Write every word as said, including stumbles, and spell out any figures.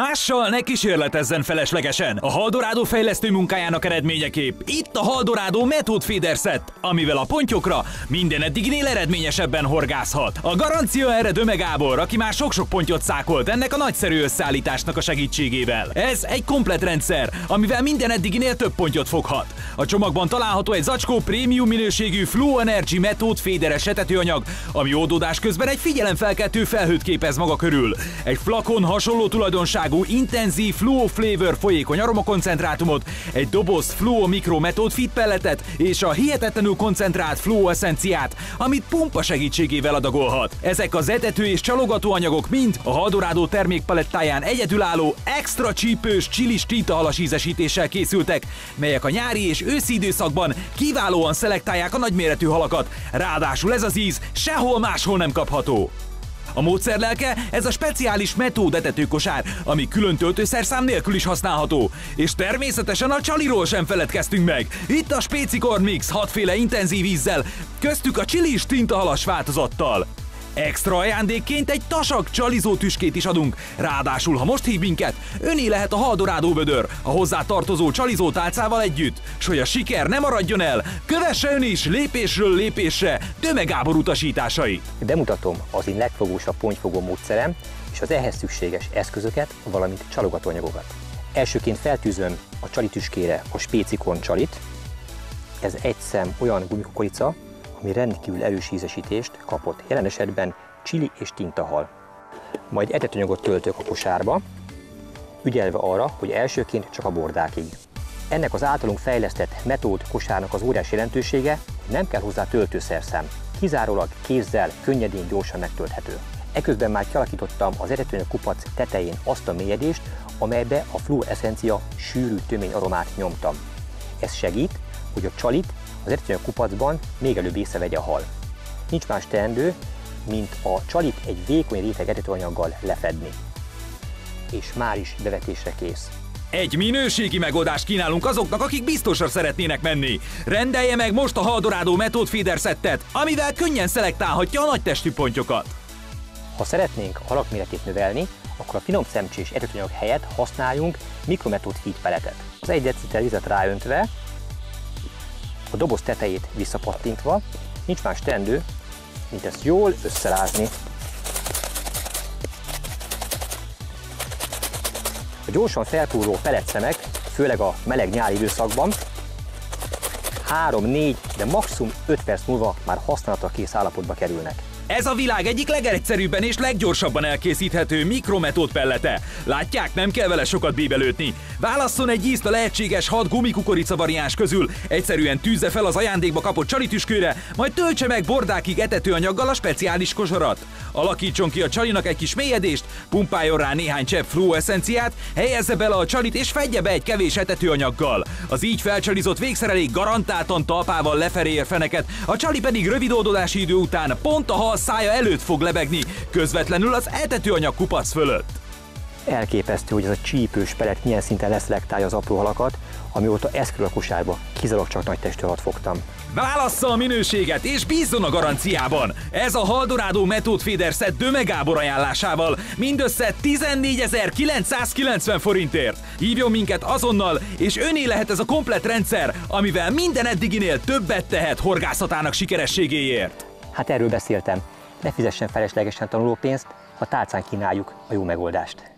Mással ne kísérletezzen feleslegesen. A Haldorado fejlesztő munkájának eredményeképp itt a Haldorado Method Feeder Set, amivel a pontyokra minden eddiginél eredményesebben horgászhat. A garancia erre Döme Gábor, aki már sok-sok pontyot szákolt ennek a nagyszerű összeállításnak a segítségével. Ez egy komplett rendszer, amivel minden eddiginél több pontyot foghat. A csomagban található egy zacskó prémium minőségű Fluo Energy Method Feederes etetőanyag, ami oldódás közben egy figyelemfelkeltő felhőt képez maga körül. Egy flakon hasonló tulajdonságú intenzív Fluo Flavor folyékony aromakoncentrátumot, egy doboz Fluo Micro Method Feed pelletet és a hihetetlenül koncentrált Fluo eszenciát, amit pumpa segítségével adagolhat. Ezek az etető és csalogató anyagok mind a Haldorado termékpalettáján egyedülálló extra csípős csilis tintahalas ízesítéssel készültek, melyek a nyári és őszi időszakban kiválóan szelektálják a nagyméretű halakat, ráadásul ez az íz sehol máshol nem kapható. A módszer lelke ez a speciális Method etetőkosár, ami külön töltőszerszám nélkül is használható. És természetesen a csaliról sem feledkeztünk meg. Itt a Spéci Corn Mix hatféle intenzív ízzel, köztük a csilis tintahalas változattal. Extra ajándékként egy tasak csalizó tüskét is adunk, ráadásul ha most hív minket, öné lehet a Haldorado bödör, a hozzá tartozó csalizó tálcával együtt. S hogy a siker ne maradjon el, kövesse ön is lépésről lépésre Döme Gábor utasításait. Bemutatom az én legfogósabb pontyfogó módszerem és az ehhez szükséges eszközöket, valamint csalogatóanyagokat. Elsőként feltűzöm a csalitüskére a Spéci Corn csalit. Ez egy szem olyan gumikukorica, ami rendkívül erős ízesítést kapott, jelen esetben csili és tintahal. Majd etetőanyagot töltök a kosárba, ügyelve arra, hogy elsőként csak a bordákig. Ennek az általunk fejlesztett Method kosárnak az óriási jelentősége, hogy nem kell hozzá töltőszerszám, kizárólag kézzel, könnyedén, gyorsan megtölthető. Eközben már kialakítottam az etetőanyag kupac tetején azt a mélyedést, amelybe a Fluo eszencia sűrű tömény aromát nyomtam. Ez segít, hogy a csalit az etetőanyag kupacban még előbb észrevegye a hal. Nincs más teendő, mint a csalit egy vékony réteg etetőanyaggal lefedni. És már is bevetésre kész. Egy minőségi megoldást kínálunk azoknak, akik biztosra szeretnének menni. Rendelje meg most a Haldorado Method Feeder Settet, amivel könnyen szelektálhatja a nagytestű pontyokat. Ha szeretnénk a halak méretét növelni, akkor a finom szemcsés etetőanyag helyett használjunk Micro Method Feed pelletet. Az egy deciliter vizet ráöntve, a doboz tetejét visszapattintva, nincs más teendő, mint ezt jól összerázni. A gyorsan felpúró pelletszemek, főleg a meleg nyári időszakban, három, négy, de maximum öt perc múlva már használatra kész állapotba kerülnek. Ez a világ egyik legegyszerűbben és leggyorsabban elkészíthető mikromethod pellete. Látják, nem kell vele sokat bíbelődni. Válasszon egy ízt a lehetséges hat gumikukorica variáns közül, egyszerűen tűzze fel az ajándékba kapott csalitüskőre, majd töltse meg bordákig etetőanyaggal a speciális kosarat. Alakítson ki a csalinak egy kis mélyedést, pumpáljon rá néhány csepp Fluo eszenciát, helyezze bele a csalit és fedje be egy kevés etetőanyaggal. Az így felcsalizott végszerelég garantáltan talpával lefelé ér feneket, a csali pedig rövid oldodási idő után pont a hal szája előtt fog lebegni, közvetlenül az etetőanyag kupac fölött. Elképesztő, hogy ez a csípős pellet milyen szinten leszelektálja az apró halakat, amióta ez kerül a kosárba, kizárólag csak nagy testű halat fogtam. Válassza a minőséget és bízzon a garanciában! Ez a Haldorado Method Feeder Set Döme Gábor ajánlásával mindössze tizennégyezer-kilencszázkilencven forintért. Hívjon minket azonnal, és öné lehet ez a komplett rendszer, amivel minden eddiginél többet tehet horgászatának sikerességéért. Hát erről beszéltem. Ne fizessen feleslegesen tanulópénzt, ha tálcán kínáljuk a jó megoldást.